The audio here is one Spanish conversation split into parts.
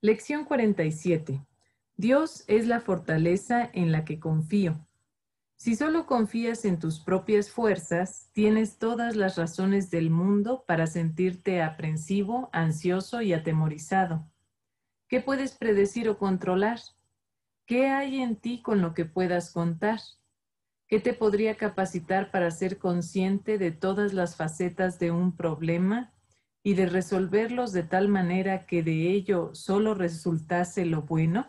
Lección 47. Dios es la fortaleza en la que confío. Si solo confías en tus propias fuerzas, tienes todas las razones del mundo para sentirte aprensivo, ansioso y atemorizado. ¿Qué puedes predecir o controlar? ¿Qué hay en ti con lo que puedas contar? ¿Qué te podría capacitar para ser consciente de todas las facetas de un problema y de resolverlos de tal manera que de ello solo resultase lo bueno?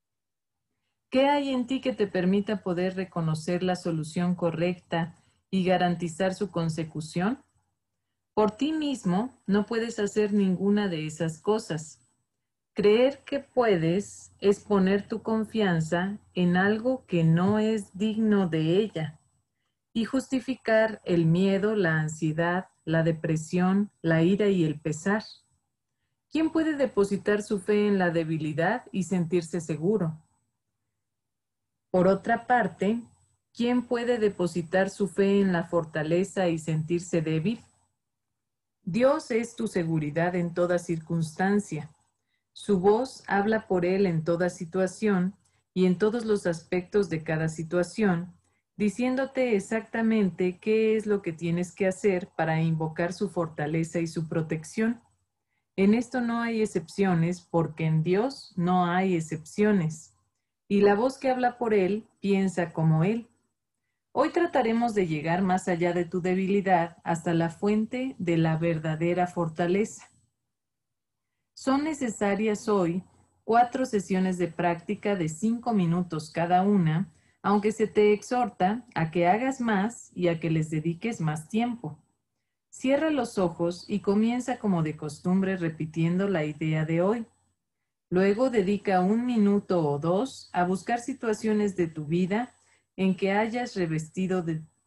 ¿Qué hay en ti que te permita poder reconocer la solución correcta y garantizar su consecución? Por ti mismo no puedes hacer ninguna de esas cosas. Creer que puedes es poner tu confianza en algo que no es digno de ella y justificar el miedo, la ansiedad, la depresión, la ira y el pesar. ¿Quién puede depositar su fe en la debilidad y sentirse seguro? Por otra parte, ¿quién puede depositar su fe en la fortaleza y sentirse débil? Dios es tu seguridad en toda circunstancia. Su voz habla por él en toda situación y en todos los aspectos de cada situación, diciéndote exactamente qué es lo que tienes que hacer para invocar su fortaleza y su protección. En esto no hay excepciones, porque en Dios no hay excepciones. Y la voz que habla por él piensa como él. Hoy trataremos de llegar más allá de tu debilidad hasta la fuente de la verdadera fortaleza. Son necesarias hoy 4 sesiones de práctica de 5 minutos cada una, aunque se te exhorta a que hagas más y a que les dediques más tiempo. Cierra los ojos y comienza como de costumbre repitiendo la idea de hoy. Luego dedica 1 minuto o 2 a buscar situaciones de tu vida en que hayas revestido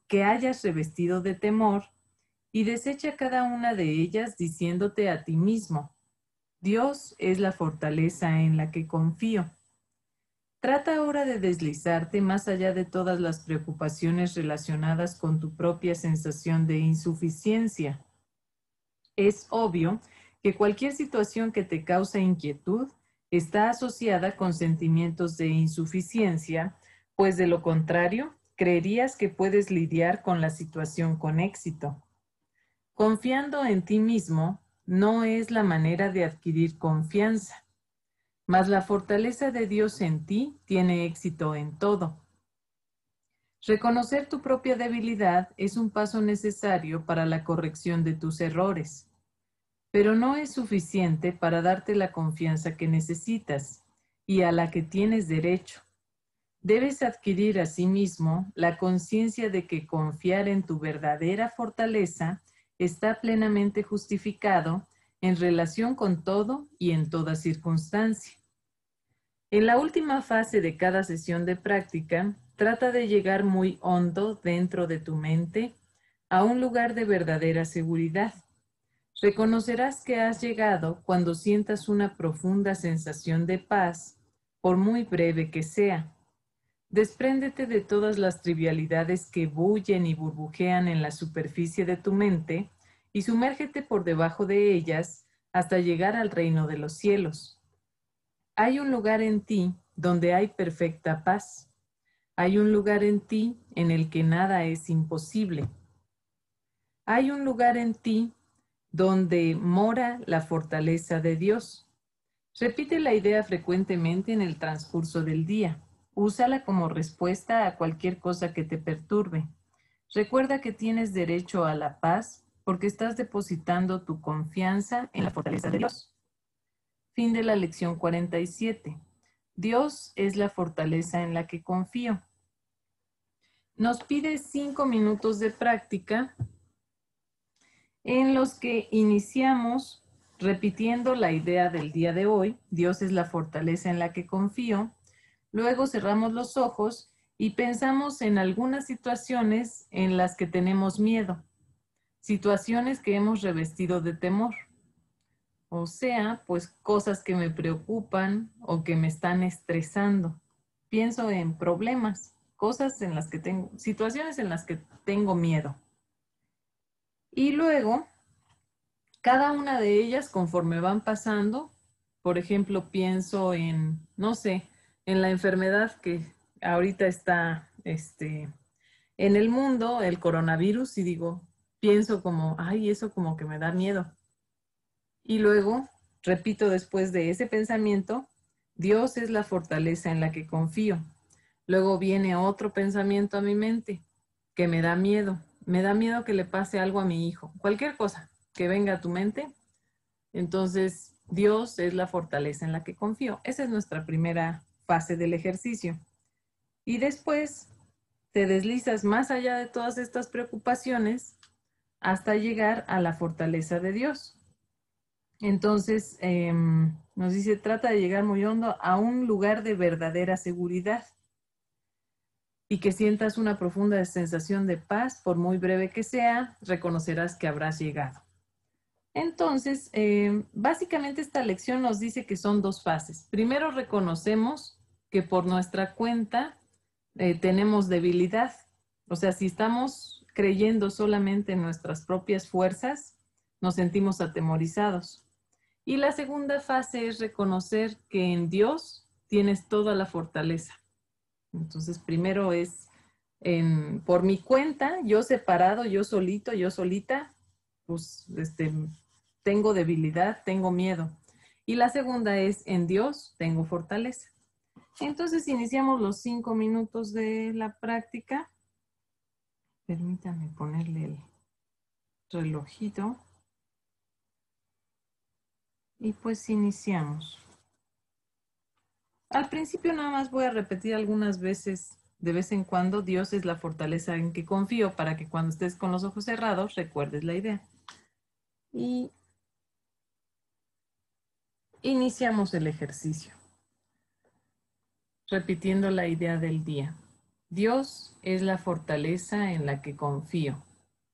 de temor y desecha cada una de ellas diciéndote a ti mismo: Dios es la fortaleza en la que confío. Trata ahora de deslizarte más allá de todas las preocupaciones relacionadas con tu propia sensación de insuficiencia. Es obvio que cualquier situación que te causa inquietud está asociada con sentimientos de insuficiencia, pues de lo contrario, creerías que puedes lidiar con la situación con éxito. Confiando en ti mismo no es la manera de adquirir confianza, mas la fortaleza de Dios en ti tiene éxito en todo. Reconocer tu propia debilidad es un paso necesario para la corrección de tus errores, pero no es suficiente para darte la confianza que necesitas y a la que tienes derecho. Debes adquirir asimismo la conciencia de que confiar en tu verdadera fortaleza está plenamente justificado en relación con todo y en toda circunstancia. En la última fase de cada sesión de práctica, trata de llegar muy hondo dentro de tu mente a un lugar de verdadera seguridad. Reconocerás que has llegado cuando sientas una profunda sensación de paz, por muy breve que sea. Despréndete de todas las trivialidades que bullen y burbujean en la superficie de tu mente y sumérgete por debajo de ellas hasta llegar al reino de los cielos. Hay un lugar en ti donde hay perfecta paz. Hay un lugar en ti en el que nada es imposible. Hay un lugar en ti donde mora la fortaleza de Dios. Repite la idea frecuentemente en el transcurso del día. Úsala como respuesta a cualquier cosa que te perturbe. Recuerda que tienes derecho a la paz porque estás depositando tu confianza en la fortaleza de Dios. Fin de la lección 47. Dios es la fortaleza en la que confío. Nos pide 5 minutos de práctica en los que iniciamos repitiendo la idea del día de hoy. Dios es la fortaleza en la que confío. Luego cerramos los ojos y pensamos en algunas situaciones en las que tenemos miedo, situaciones que hemos revestido de temor. O sea, pues cosas que me preocupan o que me están estresando. Pienso en problemas, cosas en las que tengo, situaciones en las que tengo miedo. Y luego, cada una de ellas, conforme van pasando, Por ejemplo, pienso en, no sé, en la enfermedad que ahorita está, en el mundo, el coronavirus, y digo, pienso como, ay, eso como que me da miedo. Y luego repito después de ese pensamiento, Dios es la fortaleza en la que confío. Luego viene otro pensamiento a mi mente que me da miedo. Me da miedo que le pase algo a mi hijo. Cualquier cosa que venga a tu mente. Entonces, Dios es la fortaleza en la que confío. Esa es nuestra primera fase del ejercicio. Y después te deslizas más allá de todas estas preocupaciones hasta llegar a la fortaleza de Dios. Entonces, nos dice, trata de llegar muy hondo a un lugar de verdadera seguridad y que sientas una profunda sensación de paz, por muy breve que sea, reconocerás que habrás llegado. Entonces, básicamente esta lección nos dice que son dos fases. Primero, reconocemos que por nuestra cuenta tenemos debilidad. O sea, si estamos creyendo solamente en nuestras propias fuerzas, nos sentimos atemorizados. Y la segunda fase es reconocer que en Dios tienes toda la fortaleza. Entonces, primero es por mi cuenta, yo separado, yo solito, yo solita, pues tengo debilidad, tengo miedo. Y la segunda es en Dios tengo fortaleza. Entonces, iniciamos los 5 minutos de la práctica. Permítame ponerle el relojito. Y pues iniciamos. Al principio nada más voy a repetir algunas veces, de vez en cuando, Dios es la fortaleza en que confío para que cuando estés con los ojos cerrados recuerdes la idea. Y iniciamos el ejercicio, repitiendo la idea del día. Dios es la fortaleza en la que confío.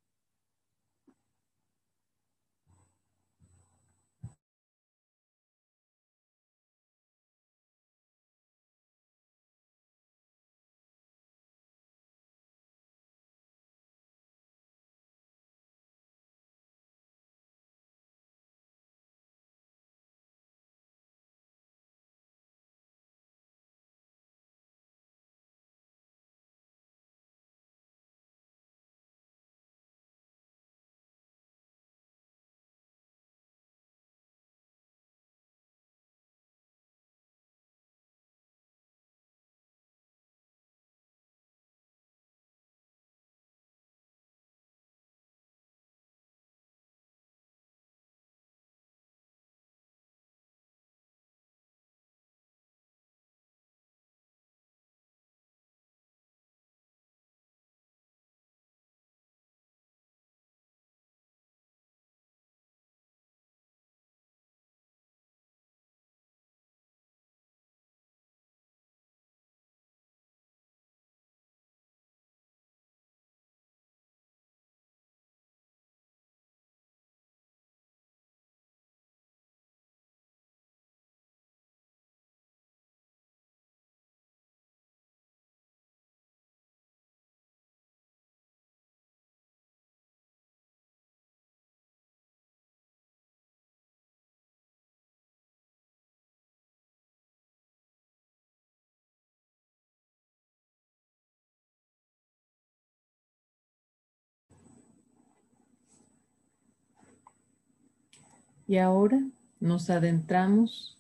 Y ahora nos adentramos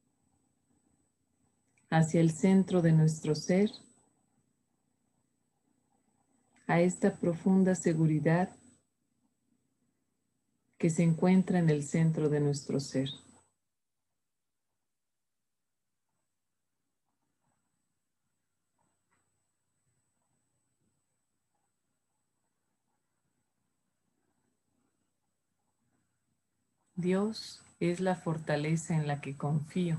hacia el centro de nuestro ser, a esta profunda seguridad que se encuentra en el centro de nuestro ser. Dios es la fortaleza en la que confío.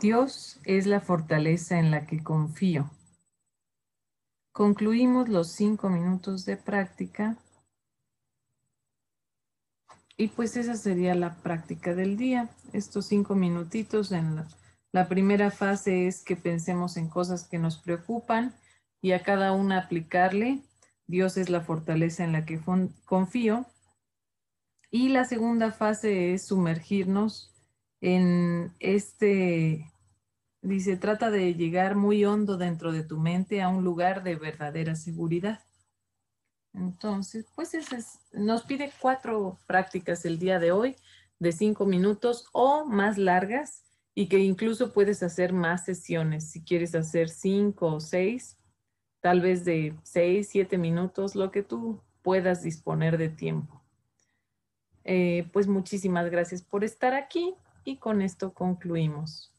Dios es la fortaleza en la que confío. Concluimos los 5 minutos de práctica. Y pues esa sería la práctica del día. Estos 5 minutitos en la primera fase es que pensemos en cosas que nos preocupan y a cada una aplicarle. Dios es la fortaleza en la que confío. Y la segunda fase es sumergirnos en dice, trata de llegar muy hondo dentro de tu mente a un lugar de verdadera seguridad. Entonces, pues nos pide 4 prácticas el día de hoy de 5 minutos o más largas y que incluso puedes hacer más sesiones. Si quieres hacer 5 o 6, tal vez de 6, 7 minutos, lo que tú puedas disponer de tiempo. Pues muchísimas gracias por estar aquí y con esto concluimos.